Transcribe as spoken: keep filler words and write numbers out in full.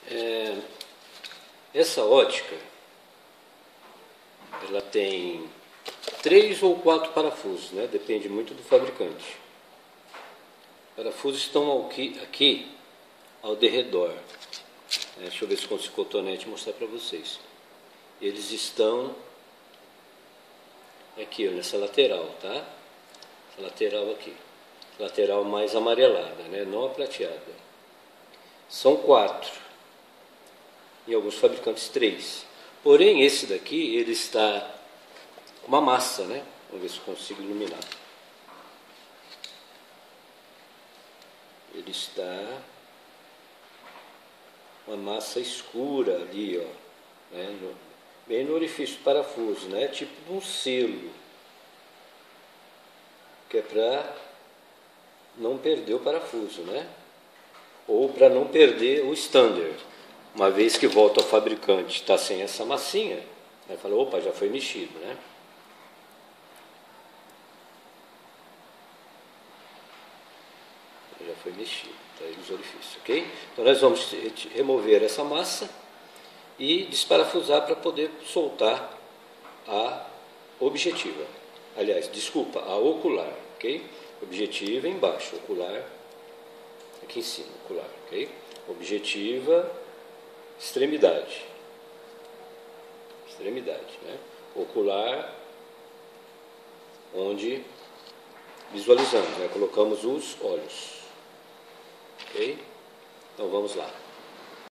É, essa ótica, ela tem três ou quatro parafusos, né? Depende muito do fabricante. Os parafusos estão aqui, aqui ao derredor. É, deixa eu ver se consigo cotonete mostrar para vocês. Eles estão aqui, ó, nessa lateral, tá? Essa lateral aqui. Lateral mais amarelada, né? Não a prateada. São quatro. Em alguns fabricantes, três. Porém, esse daqui, ele está com uma massa, né? Vamos ver se eu consigo iluminar. Ele está uma massa escura ali, ó, né? no, bem no orifício do parafuso, né? Tipo um selo, que é para não perder o parafuso, né? Ou para não perder o stander. Uma vez que volta ao fabricante, está sem essa massinha, aí fala, opa, já foi mexido, né? Já foi mexido, tá aí os orifícios, ok? Então nós vamos remover essa massa e desparafusar para poder soltar a objetiva. Aliás, desculpa, a ocular, ok? Objetiva embaixo, ocular aqui em cima, ocular, ok? Objetiva, extremidade, extremidade, né? Ocular, onde visualizamos, né? Colocamos os olhos, ok? Então vamos lá.